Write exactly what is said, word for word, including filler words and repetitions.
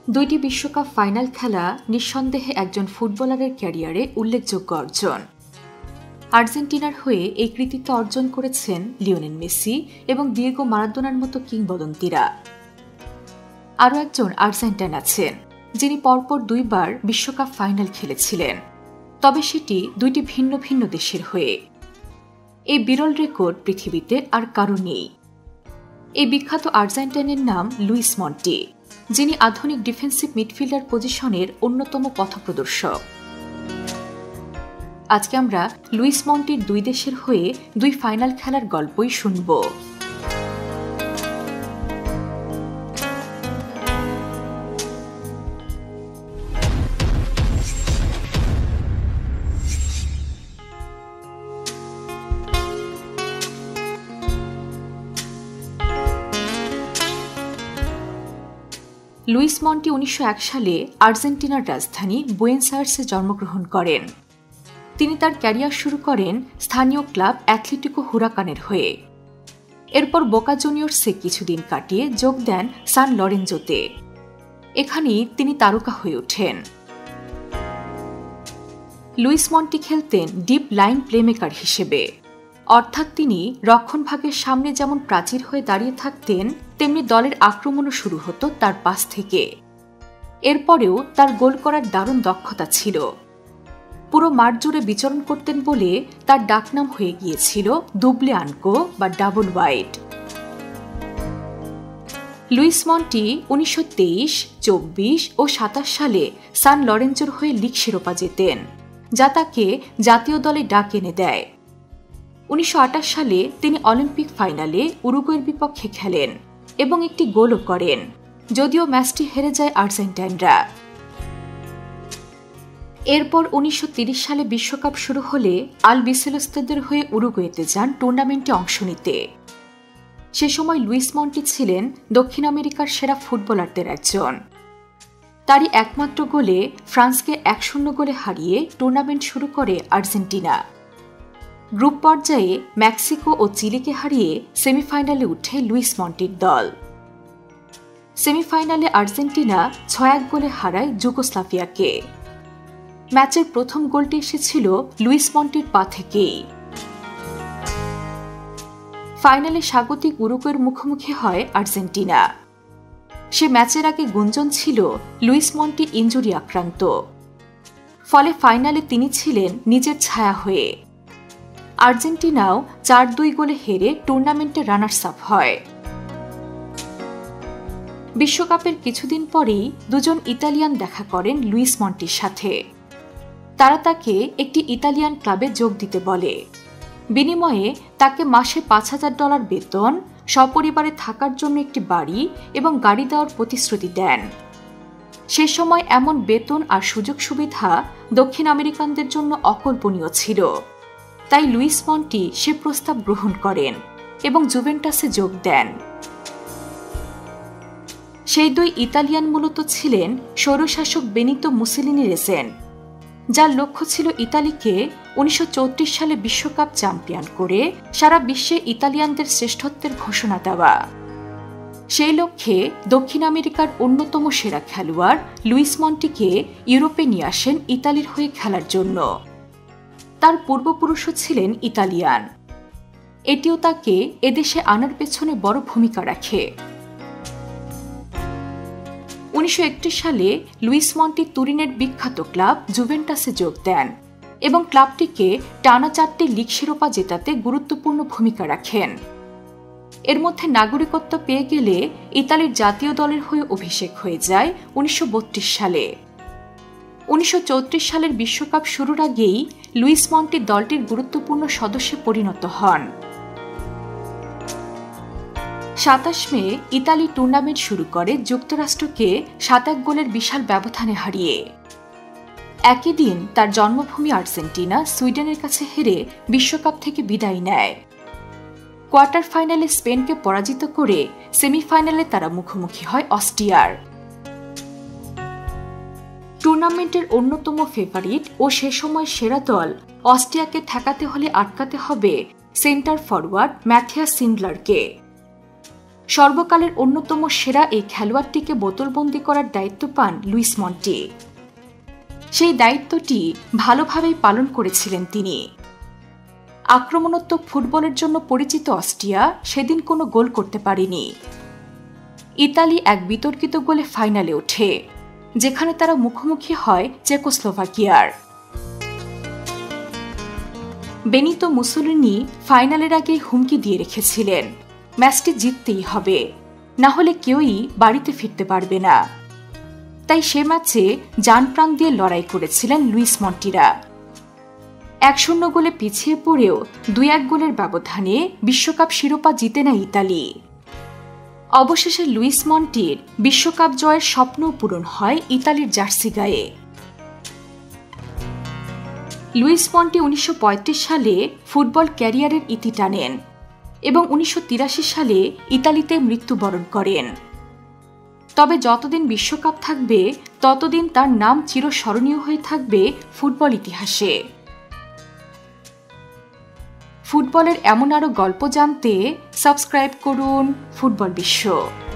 দুইটি বিশ্বকাপ ফাইনাল খেলা নিঃসন্দেহে একজন ফুটবলারের ক্যারিয়ারে উল্লেখযোগ্য অর্জন। আর্জেন্টিনার হয়ে এই কৃতিত্ব অর্জন করেছেন লিওনেল মেসি এবং দিয়েগো মারাদোনার মতো কিংবদন্তিরা। আরও একজন আর্জেন্টাইন আছেন যিনি পরপর দুইবার বিশ্বকাপ ফাইনাল খেলেছিলেন, তবে সেটি দুইটি ভিন্ন ভিন্ন দেশের হয়ে। এই বিরল রেকর্ড পৃথিবীতে আর কারো নেই। এই বিখ্যাত আর্জেন্টাইনের নাম লুইস মন্টি, যিনি আধুনিক ডিফেন্সিভ মিডফিল্ডার পজিশনের অন্যতম পথপ্রদর্শক। আজকে আমরা লুইস মন্টির দুই দেশের হয়ে দুই ফাইনাল খেলার গল্পই শুনব। লুইস মন্টি উনিশশো এক সালে আর্জেন্টিনার রাজধানী বুয়েনোস আয়ার্সে জন্মগ্রহণ করেন। তিনি তার ক্যারিয়ার শুরু করেন স্থানীয় ক্লাব অ্যাথলেটিকো হুরাকানের হয়ে। এরপর বোকা জুনিয়র্সে কিছুদিন কাটিয়ে যোগ দেন সান লরেঞ্জোতে। এখানেই তিনি তারকা হয়ে ওঠেন। লুইস মন্টি খেলতেন ডিপ লাইন প্লেমেকার হিসেবে, অর্থাৎ তিনি রক্ষণভাগের সামনে যেমন প্রাচীর হয়ে দাঁড়িয়ে থাকতেন, তেমনি দলের আক্রমণও শুরু হতো তার পাস থেকে। এরপরেও তার গোল করার দারুণ দক্ষতা ছিল। পুরো মাঠ জুড়ে বিচরণ করতেন বলে তার ডাকনাম হয়ে গিয়েছিল দুবলে আনকো বা ডাবল ওয়াইড। লুইস মন্টি উনিশশো তেইশ, চব্বিশ ও সাতাশ সালে সান লরেঞ্জোর হয়ে লিগ শিরোপা জেতেন, যা তাকে জাতীয় দলে ডাক এনে দেয়। উনিশশো আটাশ সালে তিনি অলিম্পিক ফাইনালে উরুগুয়ের বিপক্ষে খেলেন এবং একটি গোলও করেন, যদিও ম্যাচটি হেরে যায় আর্জেন্টাইনরা। এরপর উনিশশো তিরিশ সালে বিশ্বকাপ শুরু হলে আল বিসেলোস্তাদের হয়ে উরুগুয়েতে যান টুর্নামেন্টে অংশ নিতে। সে সময় লুইস মন্টি ছিলেন দক্ষিণ আমেরিকার সেরা ফুটবলারদের একজন। তারই একমাত্র গোলে ফ্রান্সকে এক শূন্য গোলে হারিয়ে টুর্নামেন্ট শুরু করে আর্জেন্টিনা। গ্রুপ পর্যায়ে মেক্সিকো ও চিলিকে হারিয়ে সেমিফাইনালে উঠে লুইস মন্টির দল। সেমিফাইনালে আর্জেন্টিনা ছয় এক গোলে হারায় যুগোস্লাভিয়াকে। ম্যাচের প্রথম গোলটি এসেছিল লুইস মন্টির পা থেকেই। ফাইনালে স্বাগতিক উরুগুয়ের মুখোমুখি হয় আর্জেন্টিনা। সে ম্যাচের আগে গুঞ্জন ছিল লুইস মন্টি ইনজুরি আক্রান্ত, ফলে ফাইনালে তিনি ছিলেন নিজের ছায়া হয়ে। আর্জেন্টিনাও চার দুই গোলে হেরে টুর্নামেন্টে রানার্স আপ হয়। বিশ্বকাপের কিছুদিন পরেই দুজন ইতালিয়ান দেখা করেন লুইস মন্টির সাথে। তারা তাকে একটি ইতালিয়ান ক্লাবে যোগ দিতে বলে। বিনিময়ে তাকে মাসে পাঁচ হাজার ডলার বেতন, সপরিবারে থাকার জন্য একটি বাড়ি এবং গাড়ি দেওয়ার প্রতিশ্রুতি দেন। সে সময় এমন বেতন আর সুযোগ সুবিধা দক্ষিণ আমেরিকানদের জন্য অকল্পনীয় ছিল। তাই লুইস মন্টি সে প্রস্তাব গ্রহণ করেন এবং জুভেন্টাসে যোগ দেন। সেই দুই ইতালিয়ান মূলত ছিলেন স্বৈরশাসক বেনিতো মুসোলিনির এজেন্ট, যার লক্ষ্য ছিল ইতালিকে উনিশশো চৌত্রিশ সালে বিশ্বকাপ চ্যাম্পিয়ন করে সারা বিশ্বে ইতালিয়ানদের শ্রেষ্ঠত্বের ঘোষণা দেওয়া। সেই লক্ষ্যে দক্ষিণ আমেরিকার অন্যতম সেরা খেলোয়াড় লুইস মন্টিকে ইউরোপে নিয়ে আসেন ইতালির হয়ে খেলার জন্য। তার পূর্বপুরুষও ছিলেন ইতালিয়ান। এটিও তাকে এদেশে আনার পেছনে বড় ভূমিকা রাখে। উনিশশো একত্রিশ সালে লুইস মন্টি তুরিনের বিখ্যাত ক্লাব জুভেন্টাসে যোগ দেন এবং ক্লাবটিকে টানা চারটি লিগ শিরোপা জেতাতে গুরুত্বপূর্ণ ভূমিকা রাখেন। এর মধ্যে নাগরিকত্ব পেয়ে গেলে ইতালির জাতীয় দলের হয়ে অভিষেক হয়ে যায় উনিশশো বত্রিশ সালে। উনিশশো চৌত্রিশ সালের বিশ্বকাপ শুরুর আগেই লুইস মন্টি দলটির গুরুত্বপূর্ণ সদস্যে পরিণত হন। সাতাশ মে ইতালি টুর্নামেন্ট শুরু করে যুক্তরাষ্ট্রকে সাত এক গোলের বিশাল ব্যবধানে হারিয়ে। একই দিন তার জন্মভূমি আর্জেন্টিনা সুইডেনের কাছে হেরে বিশ্বকাপ থেকে বিদায় নেয়। কোয়ার্টার ফাইনালে স্পেনকে পরাজিত করে সেমিফাইনালে তারা মুখোমুখি হয় অস্ট্রিয়ার। টুর্নামেন্টের অন্যতম ফেভারিট ও সে সময় সেরা দল অস্ট্রিয়াকে ঠেকাতে হলে আটকাতে হবে সেন্টার ফরওয়ার্ড ম্যাথিয়াস সিন্ডলারকে। সর্বকালের অন্যতম সেরা এই খেলোয়াড়টিকে বোতলবন্দি করার দায়িত্ব পান লুইস মন্টি। সেই দায়িত্বটি ভালোভাবেই পালন করেছিলেন তিনি। আক্রমণাত্মক ফুটবলের জন্য পরিচিত অস্ট্রিয়া সেদিন কোনো গোল করতে পারেনি। ইতালি এক বিতর্কিত গোলে ফাইনালে ওঠে, যেখানে তারা মুখোমুখি হয় চেকোস্লোভাকিয়ার। বেনিতো মুসোলিনি ফাইনালের আগেই হুমকি দিয়ে রেখেছিলেন, ম্যাচটি জিততেই হবে, না হলে কেউই বাড়িতে ফিরতে পারবে না। তাই সে ম্যাচে জানপ্রাণ দিয়ে লড়াই করেছিলেন লুইস মন্টিরা। এক শূন্য গোলে পিছিয়ে পড়েও দুই এক গোলের ব্যবধানে বিশ্বকাপ শিরোপা জিতে নেয় ইতালি। অবশেষে লুইস মন্টির বিশ্বকাপ জয়ের স্বপ্ন পূরণ হয় ইতালির জার্সি গায়ে। লুইস মন্টি উনিশশো পঁয়ত্রিশ সালে ফুটবল ক্যারিয়ারের ইতি টানেন এবং উনিশশো তিরাশি সালে ইতালিতে মৃত্যুবরণ করেন। তবে যতদিন বিশ্বকাপ থাকবে ততদিন তার নাম চিরস্মরণীয় হয়ে থাকবে ফুটবল ইতিহাসে। ফুটবলের এমন আরও গল্প জানতে সাবস্ক্রাইব করুন ফুটবল বিশ্ব।